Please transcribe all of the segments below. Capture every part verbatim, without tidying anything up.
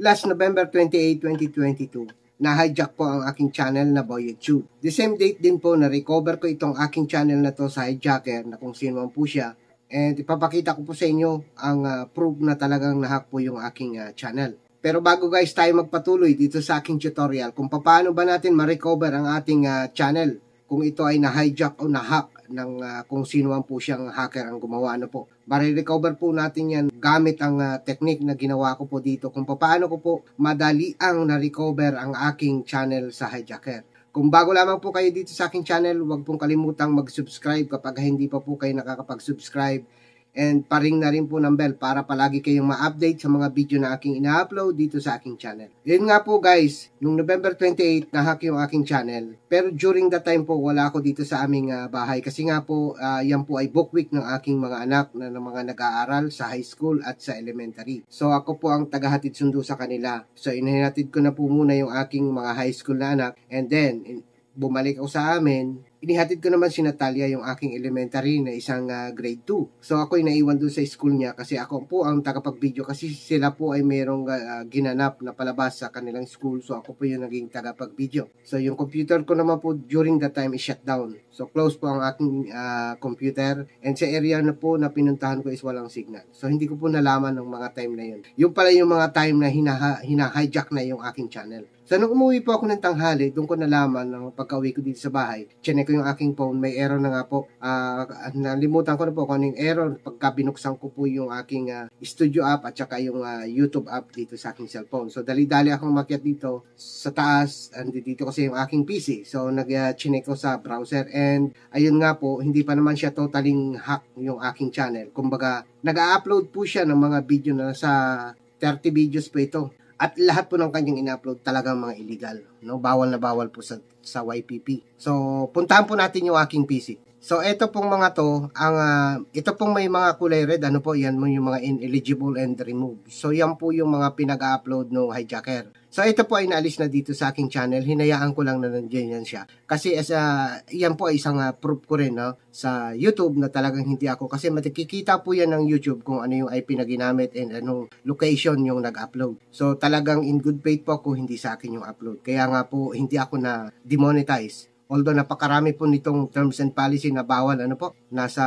last November twenty-eighth, twenty twenty-two, na-hijack po ang aking channel na Boy YouTube. The same date din po na-recover ko itong aking channel na to sa hijacker na kung sino man po siya. And ipapakita ko po sa inyo ang uh, proof na talagang nahack po yung aking uh, channel. Pero bago guys tayo magpatuloy dito sa aking tutorial kung paano ba natin ma-recover ang ating uh, channel kung ito ay na-hijack o na-hack ng uh, kung sino man po siyang hacker ang gumawa ano po. Mare-recover po natin yan gamit ang uh, technique na ginawa ko po dito kung paano ko po madali ang na-recover ang aking channel sa hijacker. Kung bago lamang po kayo dito sa aking channel, huwag pong kalimutang mag-subscribe kapag hindi pa po kayo nakakapag-subscribe. And paring na rin po ng bell para palagi kayong ma-update sa mga video na aking ina-upload dito sa aking channel. Yun nga po guys, nung November twenty-eighth, nahack yung aking channel. Pero during that time po, wala ako dito sa aming uh, bahay. Kasi nga po, uh, yan po ay book week ng aking mga anak na ng mga nag-aaral sa high school at sa elementary. So ako po ang tagahatid sundo sa kanila. So inihatid ko na po muna yung aking mga high school na anak. And then, in, bumalik ako sa amin. Inihatid ko naman si Natalia yung aking elementary na isang uh, grade two. So ako ay naiwan doon sa school niya kasi ako po ang tagapag-video kasi sila po ay mayroong uh, ginanap na palabas sa kanilang school. So ako po yung naging tagapag-video. So yung computer ko naman po during that time is shut down. So close po ang aking uh, computer and sa area na po na pinuntahan ko is walang signal. So hindi ko po nalaman ng mga time na yun. Yung pala yung mga time na hina, hina-hijack na yung aking channel. So nung umuwi po ako ng tanghali, doon ko nalaman ng pagka-uwi ko dito sa bahay, chinek ko yung aking phone, may error na nga po. Uh, nalimutan ko na po kung anong error pagka binuksan ko po yung aking uh, studio app at saka yung uh, YouTube app dito sa aking cellphone. So dali-dali akong makiat dito sa taas, and dito kasi yung aking P C. So nag-chinek ko sa browser and ayun nga po, hindi pa naman siya totaling hack yung aking channel. Kumbaga, nag-upload po siya ng mga video na nasa thirty videos po ito. At lahat po ng kanyang in-upload talagang mga illegal, no? Bawal na bawal po sa, sa Y P P. So, puntahan po natin yung aking P C. So, ito pong mga to, ang, uh, ito pong may mga kulay red, ano po, yan mo yung mga ineligible and remove. So, yan po yung mga pinag-upload no hijacker. So, ito po ay naalis na dito sa aking channel. Hinayaan ko lang na nandiyan yan siya. Kasi, as a, yan po ay isang uh, proof ko rin, no, sa YouTube na talagang hindi ako. Kasi makikita po yan ng YouTube kung ano yung I P na ginamit and anong location yung nag-upload. So, talagang in good faith po ako, hindi sa akin yung upload. Kaya nga po, hindi ako na demonetize. Although napakarami po nitong terms and policy na bawal, ano po, nasa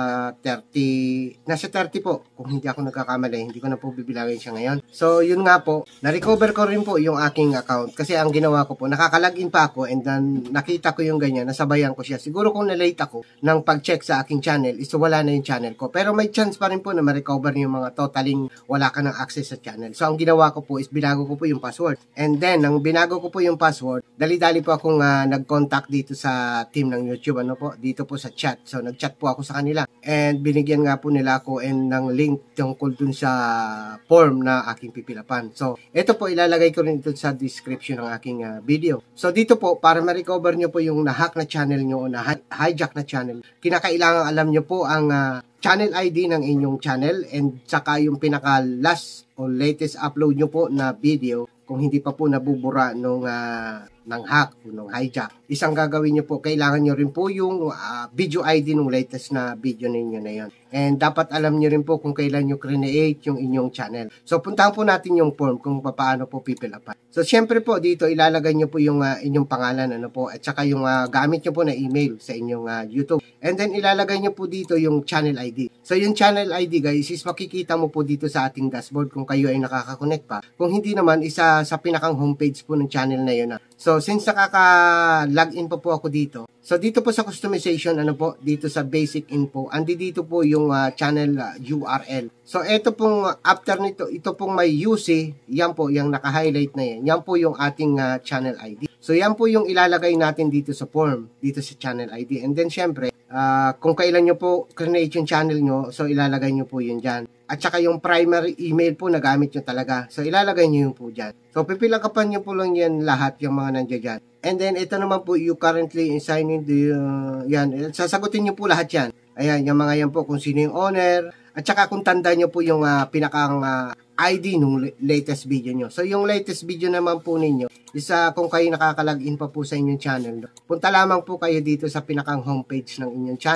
thirty, nasa thirty po, kung hindi ako nagkakamali, hindi ko na po bibilangin siya ngayon. So, yun nga po, na-recover ko rin po yung aking account kasi ang ginawa ko po, nakakalagin pa ako and then nakita ko yung ganyan, nasabayan ko siya. Siguro kung na-late ako ng pag-check sa aking channel, is wala na yung channel ko. Pero may chance pa rin po na ma-recover yung mga totaling wala ka ng access sa channel. So, ang ginawa ko po is binago ko po yung password. And then, nang binago ko po yung password, dali-dali po akong uh, nag-contact dito sa team ng YouTube, ano po, dito po sa chat. So, nag-chat po ako sa kanila. And binigyan nga po nila ako and ng link tungkol dun sa form na aking pipilapan. So, ito po, ilalagay ko rin ito sa description ng aking uh, video. So, dito po, para ma-recover nyo po yung na-hack na channel nyo o na-hijack na channel, kinakailangan alam nyo po ang uh, channel I D ng inyong channel and saka yung pinaka-last o latest upload nyo po na video kung hindi pa po nabubura nung uh, ng hack o nung hijack. Isang gagawin nyo po, kailangan nyo rin po yung uh, video I D nung latest na video ninyo na yon. And dapat alam nyo rin po kung kailan nyo create yung inyong channel. So, puntahan po natin yung form kung paano po pipilapan. So, syempre po, dito ilalagay nyo po yung uh, inyong pangalan, ano po, at saka yung uh, gamit nyo po na email sa inyong uh, YouTube. And then, ilalagay nyo po dito yung channel I D. So, yung channel I D, guys, is makikita mo po dito sa ating dashboard kung kayo ay nakaka-connect pa. Kung hindi naman, isa sa pinakang homepage po ng channel na yun. So, since nakaka-login pa po ako dito, so dito po sa customization, ano po, dito sa basic info, andi dito po yung uh, channel uh, U R L. So, ito pong, uh, after nito, ito pong may U C, yan po, yung naka-highlight na yan, yan po yung ating uh, channel I D. So, yan po yung ilalagay natin dito sa form, dito sa channel I D. And then, syempre, uh, kung kailan nyo po create yung channel nyo, so ilalagay nyo po yun dyan. At saka yung primary email po na gamit nyo talaga. So, ilalagay nyo yun po dyan. So, pipilakapan nyo po lang yan lahat, yung mga nandiyan dyan. And then, ito naman po, you currently signing the, uh, yan, sasagutin nyo po lahat yan. Ayan, yung mga yan po, kung sino yung owner, at saka kung tanda nyo po yung uh, pinakang uh, I D nung latest video nyo. So, yung latest video naman po ninyo, isa kung kayo nakakalagin pa po sa inyong channel, punta lamang po kayo dito sa pinakang homepage ng inyong channel.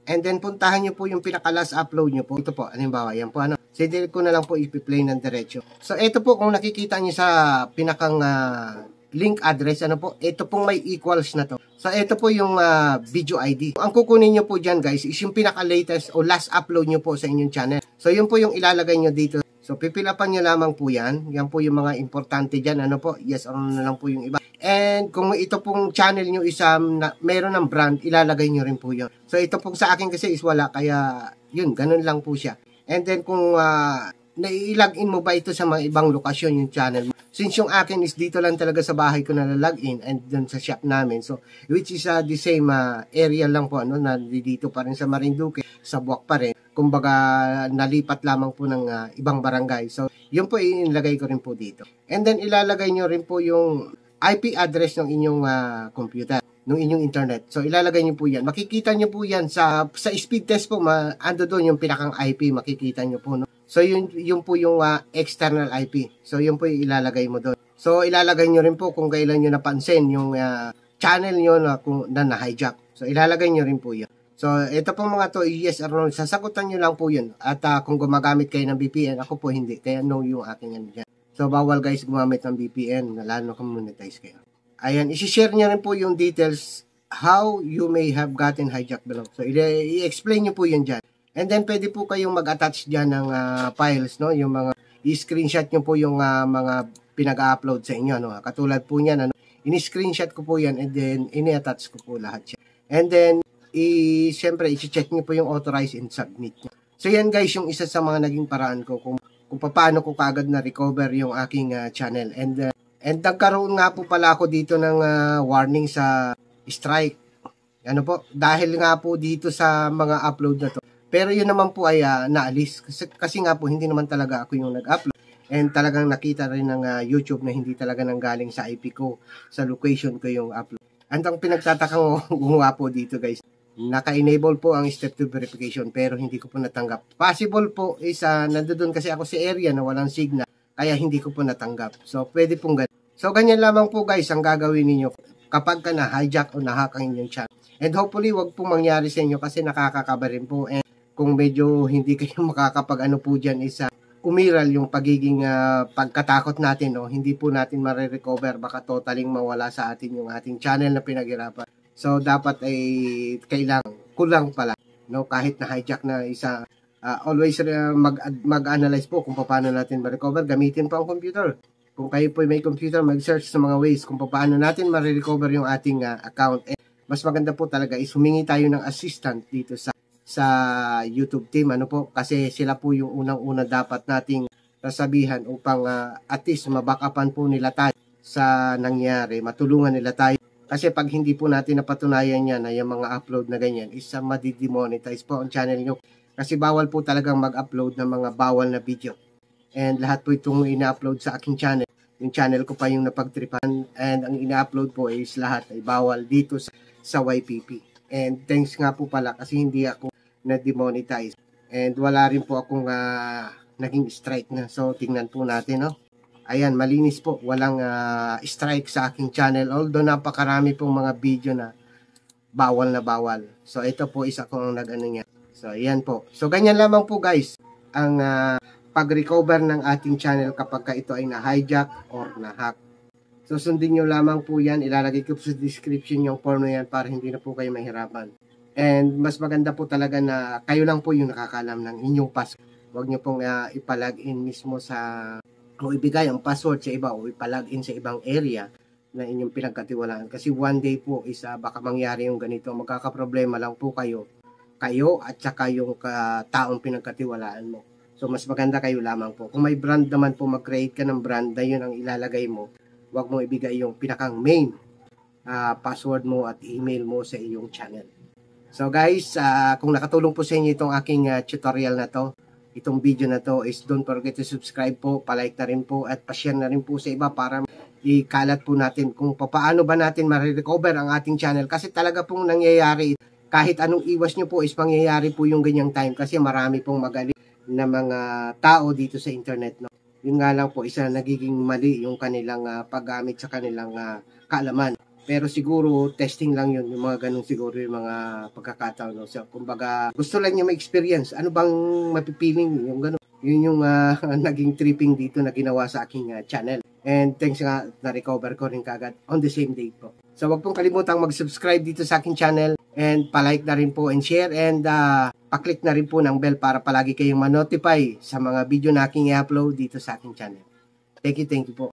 And then, puntahan nyo po yung pinaka-last upload nyo po. Ito po, halimbawa, yan po, ano. So, delete ko na lang po i-play ng diretso. So, ito po, kung nakikita nyo sa pinakang uh, link address, ano po, ito pong may equals na to. So, ito po yung uh, video I D. Ang kukunin nyo po dyan, guys, is yung pinaka-latest o last upload nyo po sa inyong channel. So, yun po yung ilalagay nyo dito. So, pipilapan nyo lamang po yan. Yan po yung mga importante dyan. Ano po, yes or no na lang po yung iba. And kung ito pong channel nyo is um, na, meron ng brand, ilalagay nyo rin po yun. So, ito pong sa akin kasi is wala. Kaya, yun, ganun lang po siya. And then, kung uh, nai-login mo ba ito sa mga ibang lokasyon yung channel mo. Since yung akin is dito lang talaga sa bahay ko na login and dun sa shop namin. So, which is uh, the same uh, area lang po, ano, na dito pa rin sa Marinduque, sa Buwak pa rin. Kumbaga, nalipat lamang po ng uh, ibang barangay. So, yun po ilagay ko rin po dito. And then, ilalagay nyo rin po yung I P address ng inyong uh, computer, ng inyong internet. So, ilalagay nyo po yan. Makikita nyo po yan sa sa speed test po, ma, ando doon yung pinakang I P, makikita nyo po, no? So, yun, yun po yung uh, external I P. So, yun po yung ilalagay mo doon. So, ilalagay nyo rin po kung kailan nyo napansin yung uh, channel nyo na, kung, na na-hijack. So, ilalagay nyo rin po yun. So, ito po mga to, yes or no, sasagutan nyo lang po yun. At uh, kung gumagamit kayo ng V P N, ako po hindi. Kaya no yung aking ano dyan. So, bawal guys gumamit ng V P N, lalo kung monetize kayo. Ayan, isi-share nyo rin po yung details how you may have gotten hijacked below. So, i-explain nyo po yun dyan. And then, pwede po kayong mag-attach dyan ng uh, files, no? Yung mga, i-screenshot nyo po yung uh, mga pinag-upload sa inyo, no? Katulad po niyan, ano? Ini-screenshot ko po yan and then, ini-attach ko po lahat siya. And then, i siyempre, i-check nyo po yung authorize and submit nyo. So, yan guys, yung isa sa mga naging paraan ko kung, kung paano ko kagad na-recover yung aking uh, channel. And, uh, and nagkaroon nga po pala ako dito ng uh, warning sa strike. Ano po? Dahil nga po dito sa mga upload na to. Pero yun naman po ay uh, naalis. Kasi, kasi nga po, hindi naman talaga ako yung nag-upload. And talagang nakita rin ng uh, YouTube na hindi talaga nanggaling sa I P ko, sa location ko yung upload. And ang pinagtatakang gumawa po dito guys, naka-enable po ang step two verification pero hindi ko po natanggap. Possible po is uh, nandoon kasi ako sa area na walang signal kaya hindi ko po natanggap. So pwede pong ganyan. So ganyan lamang po guys ang gagawin niyo kapag ka na-hijack o na-hack ang inyong channel. And hopefully wag pong mangyari sa inyo kasi nakakakaba rin po. And kung medyo hindi kayo makakapag ano po dyan is uh, umiral yung pagiging uh, pagkatakot natin, no? Hindi po natin marirecover, baka totaling mawala sa atin yung ating channel na pinaghirapan. So dapat ay kailangan kulang pala, no? Kahit na hijack na isa, uh, always uh, mag mag-analyze po kung paano natin ma-recover. Gamitin po ang computer. Kung kayo po may computer, mag-search sa mga ways kung paano natin ma-recover yung ating uh, account. And mas maganda po talaga is humingi tayo ng assistant dito sa sa YouTube team, ano po, kasi sila po yung unang-una dapat nating sasabihan upang uh, at least mabackupan po nila tayo sa nangyari, matulungan nila tayo. Kasi pag hindi po natin napatunayan yan na yung mga upload na ganyan, isa madidemonetize po ang channel nyo. Kasi bawal po talagang mag-upload ng mga bawal na video. And lahat po itong ina-upload sa aking channel. Yung channel ko pa yung napagtripan and ang ina-upload po is lahat ay bawal dito sa, sa Y P P. And thanks nga po pala kasi hindi ako na-demonetize. And wala rin po akong uh, naging strike na. So, tingnan po natin, no? Ayan, malinis po. Walang uh, strike sa aking channel. Although napakarami pong mga video na bawal na bawal. So, ito po isa kong nag-ano niya. So, ayan po. So, ganyan lamang po guys ang uh, pag-recover ng ating channel kapag ka ito ay na-hijack or na-hack. So, sundin nyo lamang po yan. Ilalagay ko sa description yung form na yan para hindi na po kayo mahirapan. And mas maganda po talaga na kayo lang po yung nakakalam ng inyong password. Huwag nyo pong uh, ipalagin mismo sa, o ibigay ang password sa iba o ipalagin sa ibang area na inyong pinagkatiwalaan. Kasi one day po is uh, baka mangyari yung ganito. Magkakaproblema lang po kayo, kayo at saka yung uh, taong pinagkatiwalaan mo. So mas maganda kayo lamang po. Kung may brand naman po, mag-create ka ng brand na yun ang ilalagay mo. Huwag mo ibigay yung pinakang main uh, password mo at email mo sa iyong channel. So guys, uh, kung nakatulong po sa inyo itong aking uh, tutorial na to, itong video na to, is don't forget to subscribe po, palike na rin po, at pa-share na rin po sa iba para ikalat po natin kung paano ba natin ma-recover ang ating channel. Kasi talaga pong nangyayari, kahit anong iwas nyo po is mangyayari po yung ganyang time kasi marami pong magaling na mga tao dito sa internet. No? Yun nga lang po, isa nagiging mali yung kanilang uh, paggamit sa kanilang uh, kaalaman. Pero siguro, testing lang yun. Yung mga ganun siguro yung mga pagkakataon. No? So, kumbaga, gusto lang niya ma-experience. Ano bang mapipiling yung ganun? Yun yung uh, naging tripping dito na ginawa sa aking uh, channel. And thanks nga, na-recover ko rin kagad on the same day po. So, wag pong kalimutang mag-subscribe dito sa aking channel. And palike na rin po and share. And uh, paklik na rin po ng bell para palagi kayong ma-notify sa mga video na aking i-upload dito sa aking channel. Thank you, thank you po.